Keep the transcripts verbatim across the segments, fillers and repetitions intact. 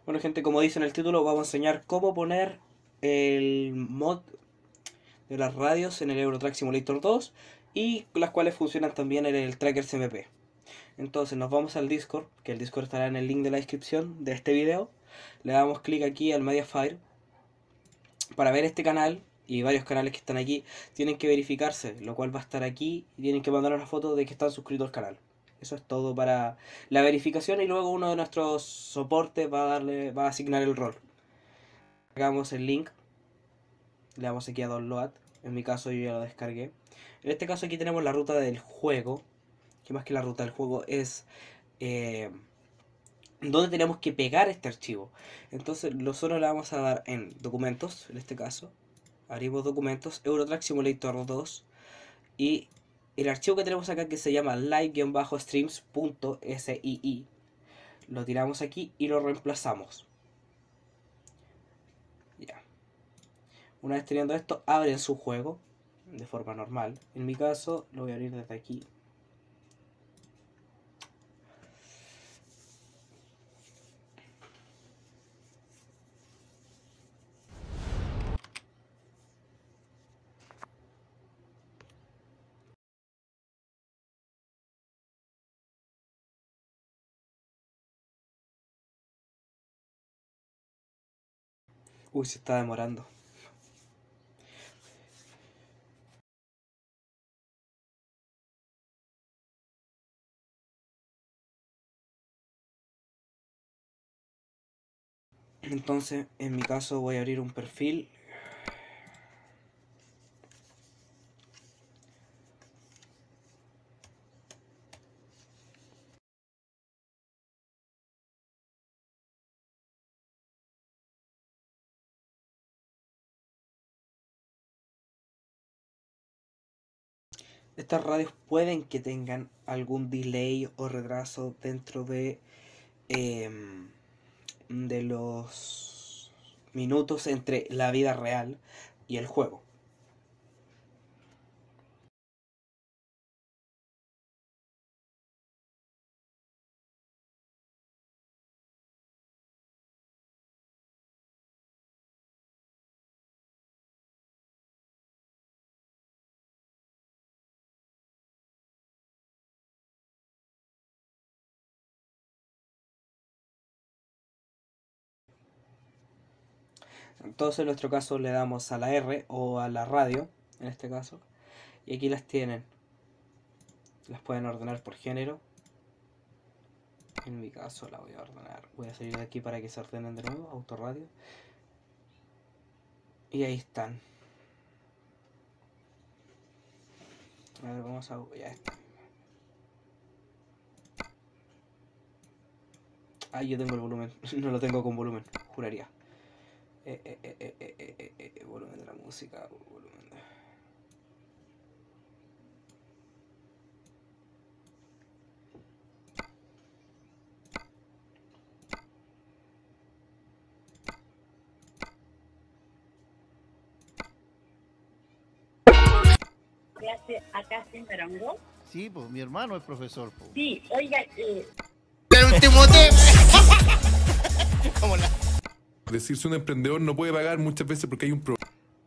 Bueno, gente, como dice en el título, vamos a enseñar cómo poner el mod de las radios en el Euro Truck Simulator dos y las cuales funcionan también en el Tracker C M P. Entonces nos vamos al Discord, que el Discord estará en el link de la descripción de este video. Le damos clic aquí al Mediafire. Para ver este canal y varios canales que están aquí, tienen que verificarse, lo cual va a estar aquí, y tienen que mandar una foto de que están suscritos al canal. Eso es todo para la verificación, y luego uno de nuestros soportes va a darle, va a asignar el rol. Hagamos el link, le damos aquí a download. En mi caso yo ya lo descargué. En este caso aquí tenemos la ruta del juego, que más que la ruta del juego es eh, donde tenemos que pegar este archivo. Entonces nosotros le vamos a dar en documentos, en este caso. Abrimos documentos, Euro Truck Simulator dos, y el archivo que tenemos acá, que se llama live-streams.sii, lo tiramos aquí y lo reemplazamos. Ya. Una vez teniendo esto, abren su juego de forma normal. En mi caso lo voy a abrir desde aquí. Uy, se está demorando. Entonces, en mi caso voy a abrir un perfil. Estas radios pueden que tengan algún delay o retraso dentro de eh, de los minutos entre la vida real y el juego. Entonces en nuestro caso le damos a la R o a la radio, en este caso, y aquí las tienen. Las pueden ordenar por género. En mi caso la voy a ordenar. Voy a salir de aquí para que se ordenen de nuevo. Autorradio. Y ahí están. A ver, vamos a... ya está. Ah, yo tengo el volumen. No lo tengo con volumen, juraría. Eh, eh, eh, eh, eh, eh, eh, eh, volumen de la música. Volumen de... clase acá en Marango. Sí, pues mi hermano es profesor. Pues. Sí, oiga, eh... el último tema. Como la... Decirse un emprendedor no puede pagar muchas veces porque hay un problema.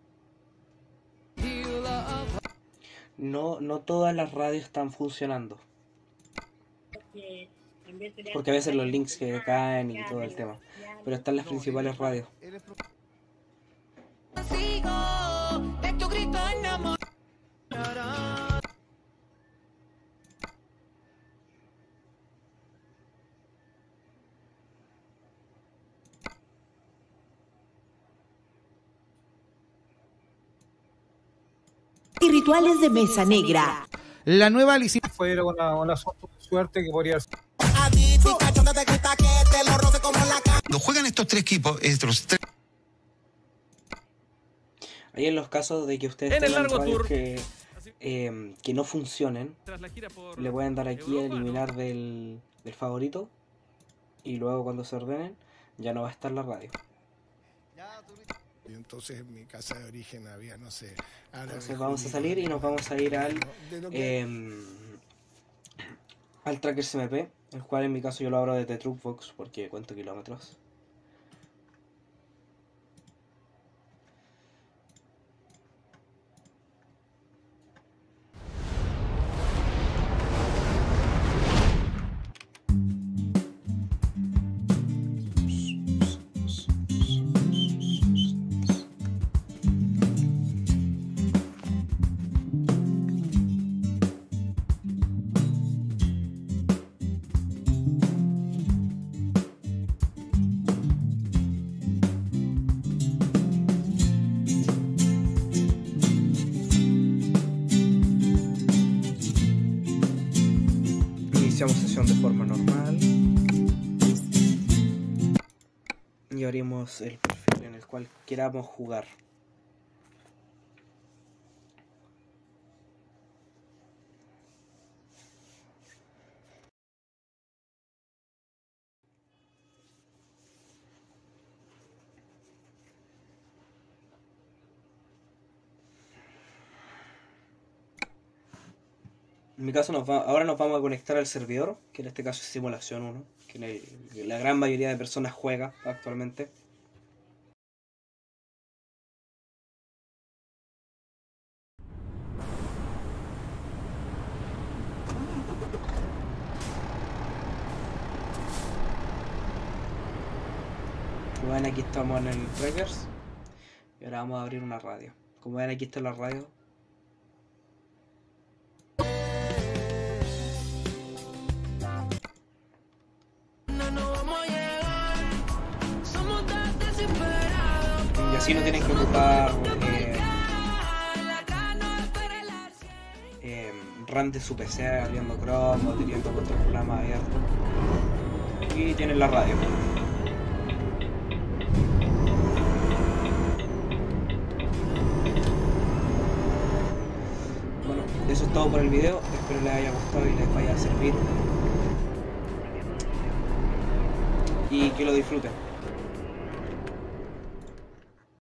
No, no todas las radios están funcionando. porque, en vez de Porque a veces los links que caen y todo el tema. Pero están las principales radios. Él es pro- Sigo de tu grito enamorado. Y rituales de mesa negra. La nueva licitación fue una, una suerte que podría ser. No juegan estos tres equipos, estos tres. Ahí en los casos de que ustedes En el tengan largo radios tour. que, eh, que no funcionen, Tras la gira por le pueden dar aquí a Europa, eliminar ¿no? del, del favorito, y luego cuando se ordenen ya no va a estar la radio. Y entonces en mi casa de origen había, no sé... Entonces vamos a salir y nos vamos a ir al eh, al Tracker C M P, el cual en mi caso yo lo abro desde Truckbox porque cuento kilómetros. sesión de forma normal. Y abrimos el perfil en el cual queramos jugar. En mi caso nos va, ahora nos vamos a conectar al servidor, que en este caso es Simulación uno, que la, la gran mayoría de personas juega actualmente. Como ven, aquí estamos en el Trackers y ahora vamos a abrir una radio. Como ven, aquí está la radio. Y así no tienen que ocupar eh, eh, RAM de su P C abriendo Chrome o teniendo otro programa abierto. Y tienen la radio. Bueno, eso es todo por el video. Espero les haya gustado y les vaya a servir. Y que lo disfruten.